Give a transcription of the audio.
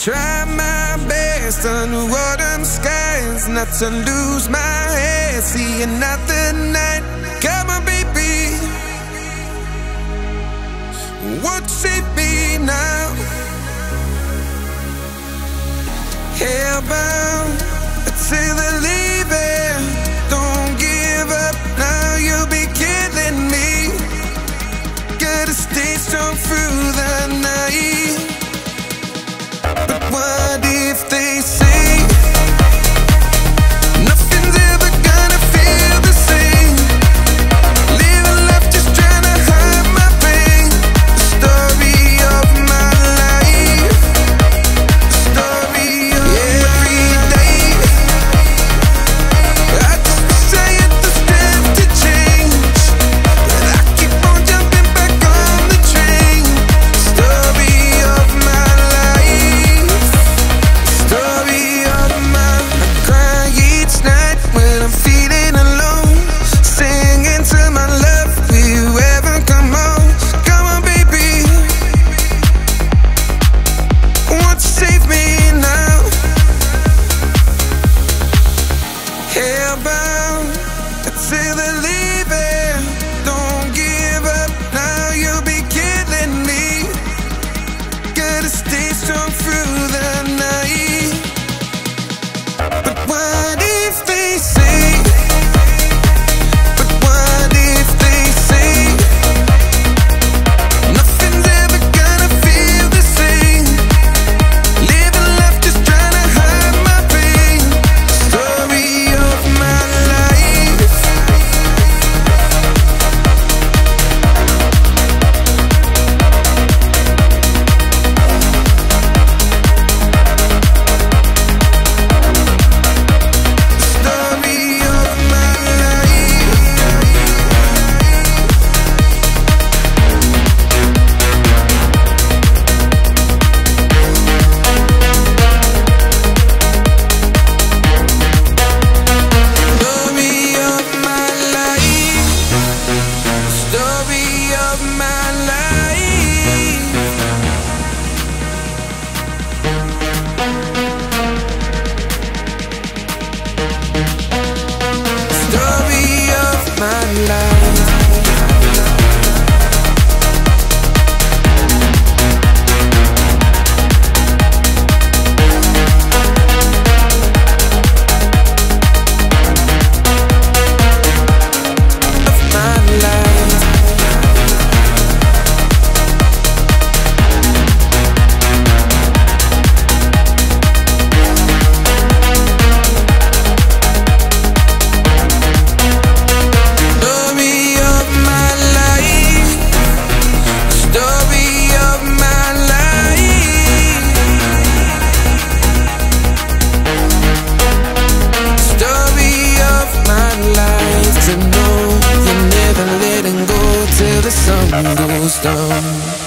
try my best under autumn skies, not to lose my head, seeing another night. Come on, baby, won't save me now? Hellbound till the leaving, don't give up now, you'll be killing me. Gotta stay strong through the night. But what if they say nothing's ever gonna feel the same? Living life just trying to hide my pain. The story of my life, the story of every day. I just wish I had the strength to change, but I keep on jumping back on the train. The story of my life, story of my. I cry each night when I'm feeling alone, singing to my love, will you ever come home? Come on, baby, won't you save me now? Hellbound till the leaving, don't give up now, you'll be killing me. Gotta stay strong through the night. But what if they say, but what if they say nothing's ever gonna feel the same? Living life just trying to hide my pain. Story of my life. Story of my life. Story of my life. Story of my life. Story of my life. Of my life. Story of my life. Story of my life. Story of my life. To know you're never letting go till the sun goes down.